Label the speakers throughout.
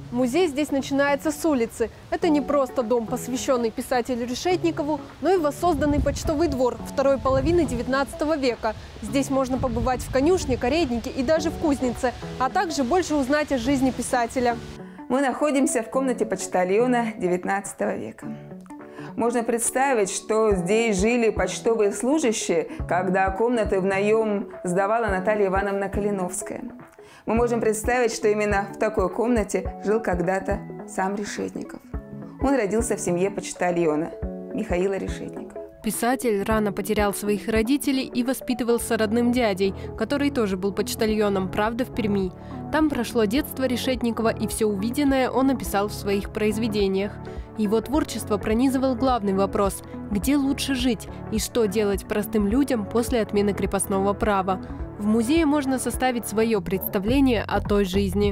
Speaker 1: Музей здесь начинается с улицы. Это не просто дом, посвященный писателю Решетникову, но и воссозданный почтовый двор второй половины 19 века. Здесь можно побывать в конюшне, каретнике и даже в кузнице, а также больше узнать о жизни писателя.
Speaker 2: Мы находимся в комнате почтальона 19 века. Можно представить, что здесь жили почтовые служащие, когда комнаты в наем сдавала Наталья Ивановна Калиновская. Мы можем представить, что именно в такой комнате жил когда-то сам Решетников. Он родился в семье почтальона Михаила Решетникова.
Speaker 1: Писатель рано потерял своих родителей и воспитывался родным дядей, который тоже был почтальоном, правда, в Перми. Там прошло детство Решетникова, и все увиденное он описал в своих произведениях. Его творчество пронизывал главный вопрос – где лучше жить и что делать простым людям после отмены крепостного права. В музее можно составить свое представление о той жизни.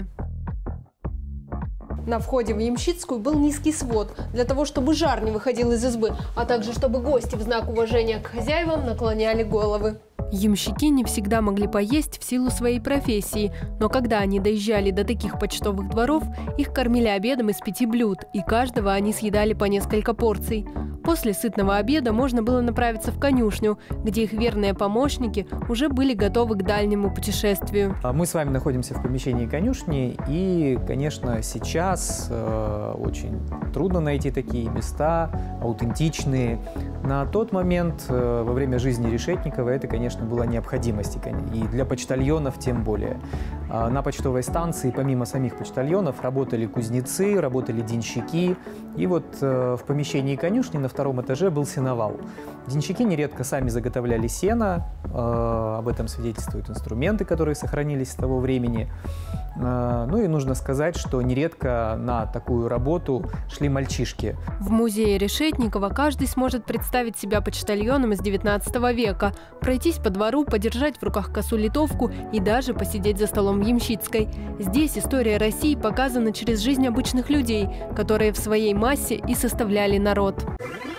Speaker 1: На входе в Ямщицкую был низкий свод, для того, чтобы жар не выходил из избы, а также чтобы гости в знак уважения к хозяевам наклоняли головы. Ямщики не всегда могли поесть в силу своей профессии, но когда они доезжали до таких почтовых дворов, их кормили обедом из 5 блюд, и каждого они съедали по несколько порций. После сытного обеда можно было направиться в конюшню, где их верные помощники уже были готовы к дальнему путешествию.
Speaker 3: Мы с вами находимся в помещении конюшни, и, конечно, сейчас очень трудно найти такие места, аутентичные. На тот момент, во время жизни Решетникова, это, конечно, была необходимость, и для почтальонов тем более. На почтовой станции, помимо самих почтальонов, работали кузнецы, работали денщики. И вот в помещении конюшни на втором этаже был сеновал. Денщики нередко сами заготовляли сено, об этом свидетельствуют инструменты, которые сохранились с того времени. Ну и нужно сказать, что нередко на такую работу шли мальчишки.
Speaker 1: В музее Решетникова каждый сможет представить себя почтальоном из 19 века, пройтись по двору, подержать в руках косу-литовку и даже посидеть за столом в Ямщицкой. Здесь история России показана через жизнь обычных людей, которые в своей массе и составляли народ.